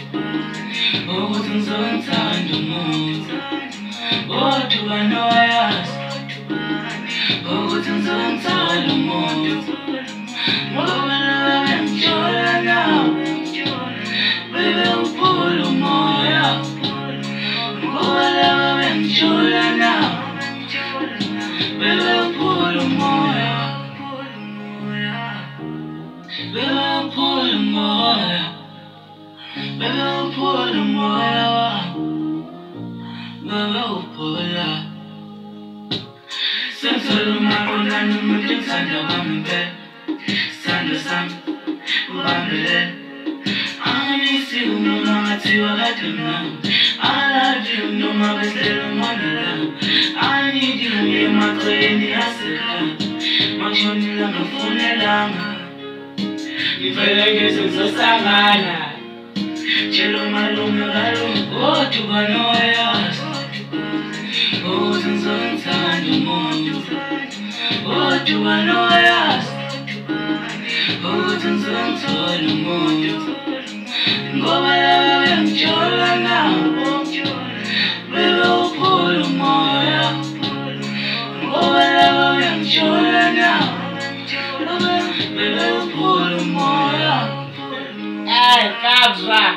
ukuthi ngizomthanda umuntu kodwa noyazi ukuthi ngizomthanda umuntu ngoba laba bengitshola nawe bebe uphula umoya ngoba laba bengitshola nawe bebe uphula umoya bebe uphula umoya bebe uphula umoya bebe uphula sengithola umaqondana umuntu engithanda wami impela sithando sami ubambelele angisi noma ngathiwa kade mnami I love you noma beslela umona lami I need you emaqweni yasekhaya makshonela ngafonelanga ngivele ngeze ngizosangana tshela umalume kalume kodwa noyazi ukuthi ngizomthanda umuntu kodwa noyazi ukuthi ngizomthola umuntu ngoba laba bengitshola nawe bebe uphula umoya ngoba laba bengitshola nawe bebe uphula umoya. Hey, Kabza!